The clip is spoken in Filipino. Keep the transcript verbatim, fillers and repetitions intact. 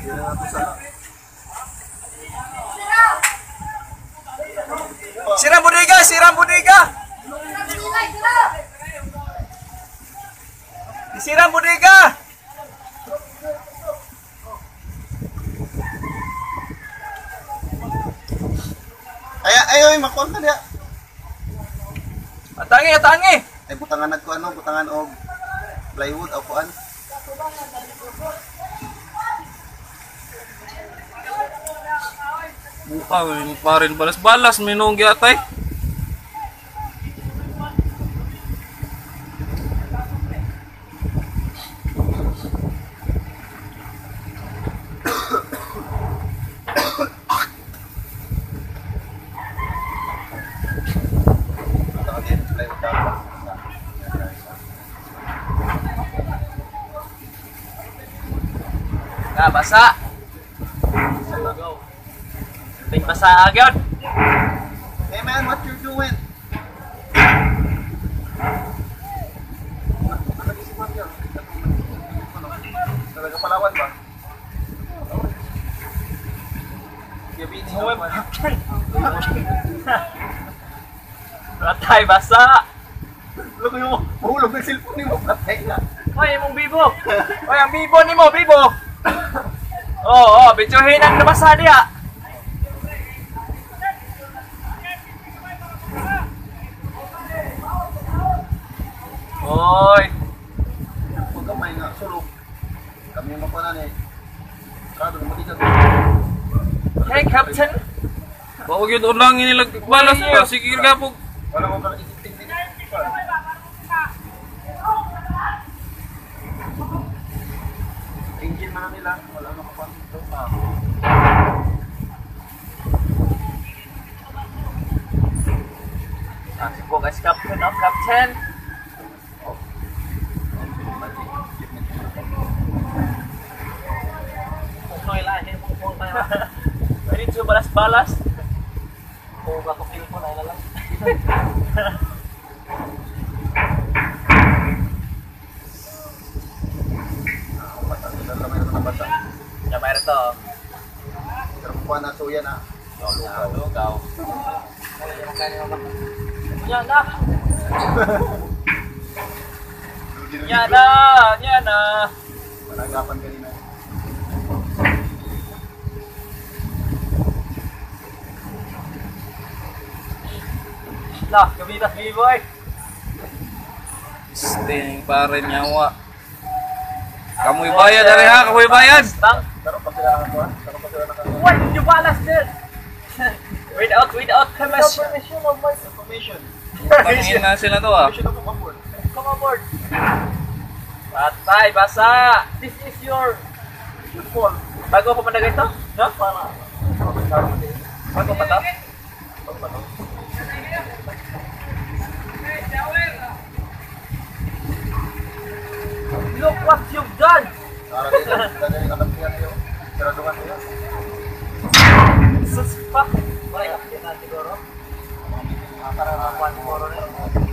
Siram bodega, siram bodega. Disiram bodega. Ay ayo makon ka dia. Atangi, atangi. Ay butangan nagko ano, butangan og plywood o kuan. Buka pa rin balas-balas minong gyatay. Nah, basa. Ting basa agad. Hey man, what you doing? Talaga Palawan ba? Gabi ni Hawan. Ratay basa. Lo ko yung mahulog ng cellphone mo, patay na. Hoy, imong bibo. Hoy, ang bibo nimo, bibo. Oh, oh, bityohin ang nabasa diha. Hoy. Huwag kamay nga, sulog. Kami yung makunan eh. Kado na matigat. Hey, Captain. Bawag yun unangin nilag balas pa. Sige ka po. Wala ko kang isiting din. Engine man na nila. Wala na kapag ito. Ah, si Bogas Captain, oh, Captain. Punoy lang, hindi mo po tayo. Pwede siya balas-balas. O, ako pili ko na lang. Ya, mayroon to. Pero kuha na suya na. Lugaw. Lugaw. Yan na. Yan na. Yan na. Managapan kanina. Lah, kabitas B-boy. Sting pa rin nyawa. Kamuy bayad dari ha, kamuy bayad. Tang. Pero pag sila nakakuha, pero pag sila nakakuha. Why did you balas this? Without, without permission. Permission of my information. Tangin na sila to ah. Permission of my board. Come aboard. Patay, basa. This is your Football. bago pa managay to? No? Para. Bago pa to? Look what you've done. Para din. Dahil yung anak niya niyo. Siraduhan niya. This is fuck. Balik up din natin siguro. Para makuha siguro rin.